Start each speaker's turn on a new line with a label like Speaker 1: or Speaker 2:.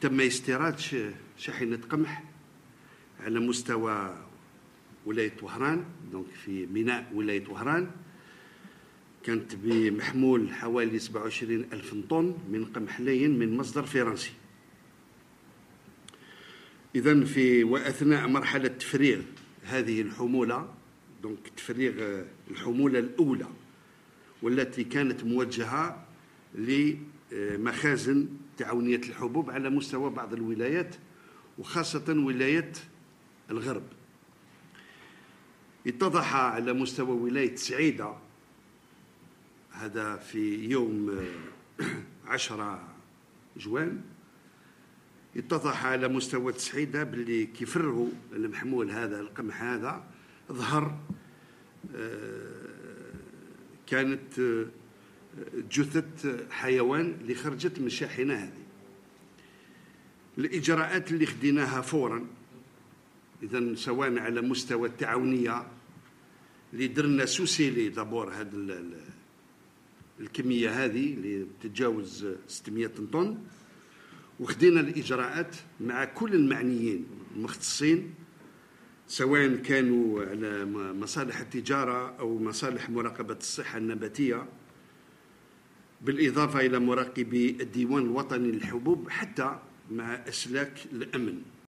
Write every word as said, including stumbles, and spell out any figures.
Speaker 1: تم استيراد شاحنة قمح على مستوى ولاية وهران، دونك في ميناء ولاية وهران، كانت بمحمول حوالي سبعة وعشرين ألف طن من قمح لين من مصدر فرنسي. إذن في وأثناء مرحلة تفريغ هذه الحمولة، دونك تفريغ الحمولة الأولى والتي كانت موجهة لمخازن تعاونية الحبوب على مستوى بعض الولايات وخاصة ولاية الغرب، اتضح على مستوى ولاية سعيدة، هذا في يوم عشرة جوان، اتضح على مستوى سعيدة باللي كيفرغوا المحمول هذا القمح هذا ظهر كانت جثة حيوان اللي خرجت من الشاحنة هذه. الإجراءات اللي خديناها فورا، إذن سواء على مستوى التعاونية اللي درنا سوسيلي دابور هذه الكمية هذه اللي تتجاوز ستمائة طن، وخدينا الإجراءات مع كل المعنيين المختصين، سواء كانوا على مصالح التجارة أو مصالح مراقبة الصحة النباتية، بالإضافة إلى مراقبي الديوان الوطني للحبوب، حتى مع أسلاك الأمن.